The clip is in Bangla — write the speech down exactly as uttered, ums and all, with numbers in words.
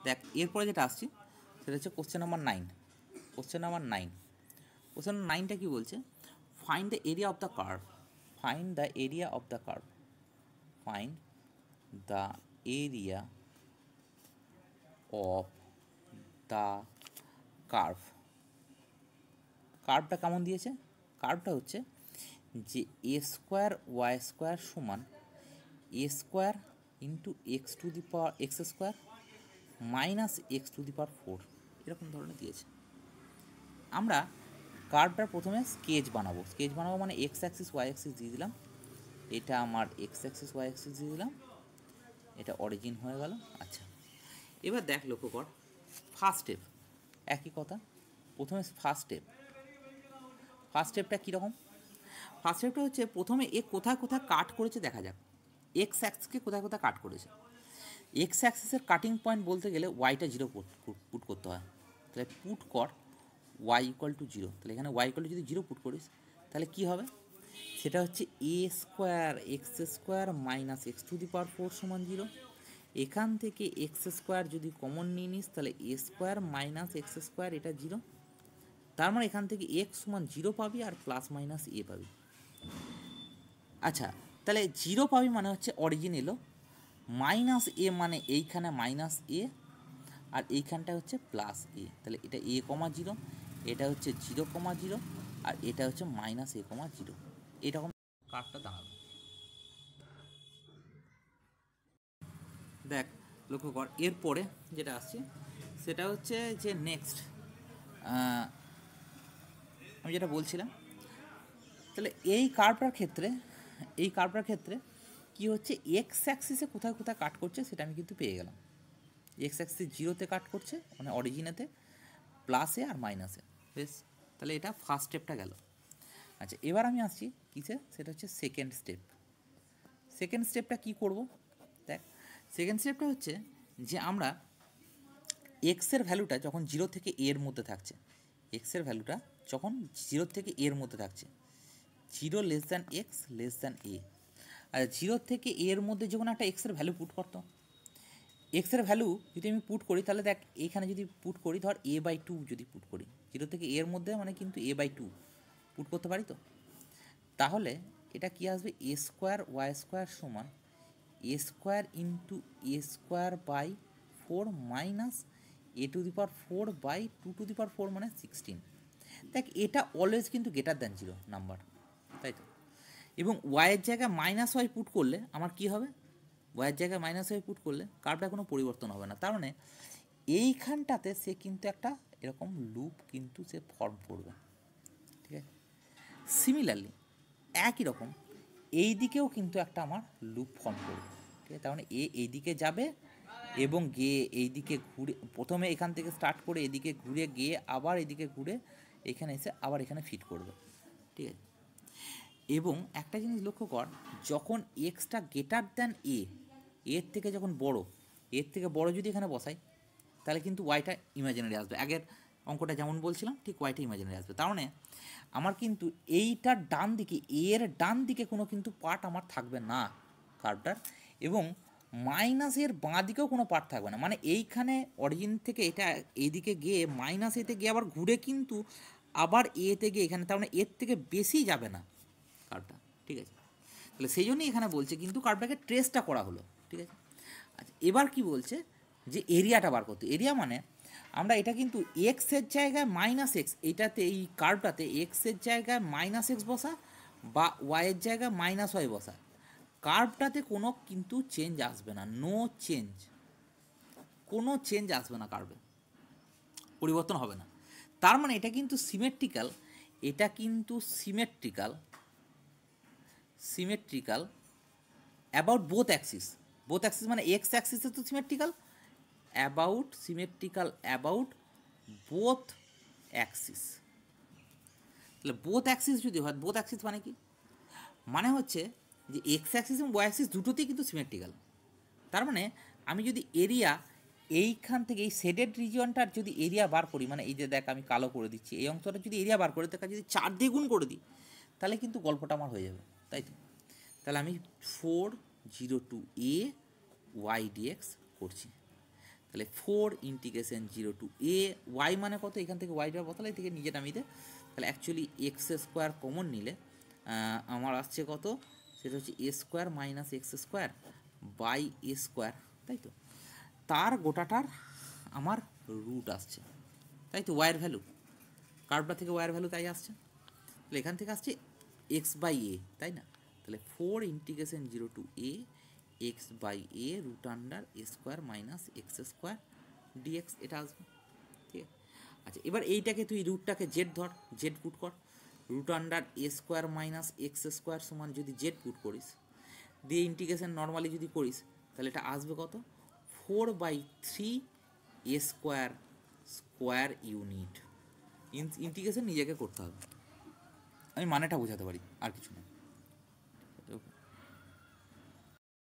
দেখ এরপরে যেটা আসছি সেটা হচ্ছে question number nine. Question number nine question নাইনটা কী বলছে? Find the area of the curve. Find the area of the curve. Find the area of the curve. কার্ভটা কেমন দিয়েছে? কার্ভটা হচ্ছে যে এ স্কোয়ার ওয়াই স্কোয়ার সমান a square into x to the power x square minus x to the power four, এরকম ধরনের দিয়েছে। আমরা কার্ভটার প্রথমে স্কেচ বানাবো। স্কেচ বানাবো মানে এক্স অ্যাক্সিস ওয়াই অ্যাক্সিস দিয়ে দিলাম, এটা আমার এক্স অ্যাক্সিস ওয়াই অ্যাক্সিস দিয়ে দিলাম, এটা অরিজিন হয়ে গেল। আচ্ছা, এবার দেখ লক্ষ্য কর ফার্স্ট স্টেপ একই কথা। প্রথমে ফার্স্ট স্টেপ ফার্স্ট স্টেপটা কীরকম? ফার্স্ট স্টেপটা হচ্ছে প্রথমে এ কোথায় কোথায় কাট করেছে দেখা যাক। এক্স অ্যাক্সিসকে কোথায় কোথায় কাট করেছে। এক্স অ্যাক্সিসের কাটিং পয়েন্ট বলতে গেলে ওয়াইটা জিরো পুট করতে হয়। তাহলে পুট কর ওয়াই ইকুয়াল টু জিরো। তাহলে এখানে ওয়াই ইকুয়াল টু যদি জিরো পুট করিস তাহলে কী হবে? সেটা হচ্ছে a square x square minus x to the power four সমান জিরো। এখান থেকে এক্স স্কোয়ার যদি কমন নিয়ে নিস তাহলে a square minus x square এটা জিরো। তার মানে এখান থেকে এক্স সমান জিরো পাবি আর প্লাস মাইনাস এ পাবি। আচ্ছা, তাহলে জিরো পাবি মানে হচ্ছে অরিজিন এলো, মাইনাস এ মানে এইখানে মাইনাস এ আর এইখানটা হচ্ছে প্লাস এ। তাহলে এটা এ কমা জিরো, এটা হচ্ছে জিরো কমা জিরো আর এটা হচ্ছে মাইনাস এ কমা জিরো। এরকম কার্ভটা দাঁড়াবে। দেখ লক্ষ্য কর এরপরে যেটা আসছে সেটা হচ্ছে যে নেক্সট আমি যেটা বলছিলাম, তাহলে এই কার্ভটার ক্ষেত্রে এই কার্ভটার ক্ষেত্রে কি হচ্ছে এক্স অ্যাক্সিসে কোথায় কোথায় কাট করছে সেটা আমি কিন্তু পেয়ে গেলাম। এক্স অ্যাক্সিস জিরোতে কাট করছে মানে অরিজিনেতে, প্লাসে আর মাইনাসে। বেশ, তাহলে এটা ফার্স্ট স্টেপটা গেল। আচ্ছা, এবার আমি আসছি কিসে, সেটা হচ্ছে সেকেন্ড স্টেপ। সেকেন্ড স্টেপটা কী করব? দেখ সেকেন্ড স্টেপটা হচ্ছে যে আমরা এক্সের ভ্যালুটা যখন জিরো থেকে এর মধ্যে থাকছে, এক্সের ভ্যালুটা যখন জিরো থেকে এর মধ্যে থাকছে, zero less than x less than a, আর জিরো থেকে এর মধ্যে যখন একটা এক্সের ভ্যালু পুট করতো, এক্সের ভ্যালু যদি আমি পুট করি তাহলে দেখ এইখানে যদি পুট করি ধর এ বাই টু যদি পুট করি, জিরো থেকে এর মধ্যে মানে কিন্তু এ বাই টু পুট করতে পারি। তো তাহলে এটা কী আসবে? এ স্কোয়ার ওয়াই স্কোয়ার সমান a square into a square by four minus a to the power four by two to the power four মানে সিক্সটিন। দেখ এটা অলওয়েজ কিন্তু গ্রেটার দ্যান জিরো নাম্বার, তাই তো? এবং ওয়াইয়ের জায়গায় মাইনাস ওয়াই পুট করলে আমার কী হবে? ওয়াইয়ের জায়গায় মাইনাস ওয়াই পুট করলে কার্ভটা কোনো পরিবর্তন হবে না। তার মানে এইখানটাতে সে কিন্তু একটা এরকম লুপ কিন্তু সে ফর্ম করবে, ঠিক আছে? সিমিলারলি একই রকম এই দিকেও কিন্তু একটা আমার লুপ ফর্ম করবে, ঠিক আছে? তার মানে এ এই দিকে যাবে এবং গিয়ে এই দিকে ঘুরে, প্রথমে এখান থেকে স্টার্ট করে এদিকে ঘুরে গিয়ে আবার এদিকে ঘুরে এখানে এসে আবার এখানে ফিট করবে, ঠিক আছে? এবং একটা জিনিস লক্ষ্য কর, যখন এক্সটা গ্রেটার দ্যান এ, এর থেকে যখন বড়, এর থেকে বড় যদি এখানে বসাই তাহলে কিন্তু ওয়াইটা ইমাজিনারি আসবে। আগের অঙ্কটা যেমন বলছিলাম ঠিক ওয়াইটা ইমাজিনারি আসবে। তার মানে আমার কিন্তু এইটার ডান দিকে, এর ডান দিকে কোনো কিন্তু পার্ট আমার থাকবে না কার্ভটার, এবং মাইনাসের বাঁ দিকেও কোনো পার্ট থাকবে না। মানে এইখানে অরিজিন থেকে এটা এইদিকে গিয়ে মাইনাস এতে গিয়ে আবার ঘুরে কিন্তু আবার এতে গিয়ে এখানে, তার মানে এর থেকে বেশি যাবে না কার্ভটা, ঠিক আছে? তাহলে সেই জন্যই এখানে বলছে কিন্তু কার্ভটাকে ট্রেসটা করা হলো, ঠিক আছে? আচ্ছা, এবার কি বলছে যে এরিয়াটা বার করতে। এরিয়া মানে আমরা এটা কিন্তু এক্সের জায়গায় মাইনাস এক্স, এটাতে এই কার্ভটাতে এক্সের জায়গায় মাইনাস এক্স বসা বা ওয়াইয়ের জায়গায় মাইনাস ওয়াই বসা, কার্ভটাতে কোনো কিন্তু চেঞ্জ আসবে না, নো চেঞ্জ, কোনো চেঞ্জ আসবে না, কার্ভে পরিবর্তন হবে না। তার মানে এটা কিন্তু সিমেট্রিক্যাল, এটা কিন্তু symmetrical symmetrical about both axis. Both axis মানে এক্স অ্যাক্সিসে তো symmetrical, about symmetrical about both axis. তাহলে বোথ অ্যাক্সিস যদি হয়, বোথ অ্যাক্সিস মানে কি? মানে হচ্ছে যে এক্স অ্যাক্সিস এবং ওয়াই অ্যাক্সিস দুটোতেই কিন্তু সিমেট্রিক্যাল। তার মানে আমি যদি এরিয়া এইখান থেকে এই শেডেড রিজিয়নটার যদি এরিয়া বার করি, মানে এই যে দেখ আমি কালো করে দিচ্ছি, এই অংশটা যদি এরিয়া বার করে দেখা যদি চার দিয়ে গুণ করে দিই তাহলে কিন্তু গল্পটা আমার হয়ে যাবে, তাই তো? তাহলে আমি four zero to a y dx করছি। তাহলে four integration zero to a y মানে কত, এখান থেকে ওয়াইটা বসালে থেকে নিজে নামিয়ে দে। তাহলে অ্যাকচুয়ালি এক্স স্কোয়ার কমন নিলে আমার আসছে কত, সেটা হচ্ছে a square minus x square by a square, তাই তো। তার গোটাটার আমার রুট আসছে, তাই তো, ওয়াইয়ের ভ্যালু, কার্ভটা থেকে ওয়াইয়ের ভ্যালু তাই আসছে। তাহলে এখান থেকে আসছে এক্স বাই এ, তাই না। তাহলে four integration zero to a x by a root under a square minus x square dx, এটা আসবে, ঠিক আছে। আচ্ছা, এবার এইটাকে তুই রুটটাকে জেড ধর, জেড পুট কর, root under a square minus x square সমান যদি জেড পুট করিস, দিয়ে ইন্টিগ্রেশন নর্মালি যদি করিস, তাহলে এটা আসবে কত, four by three a square square unit. Integration নিজেকে করতে হবে, আমি মানেটা বোঝাতে পারি, আর কিছু না।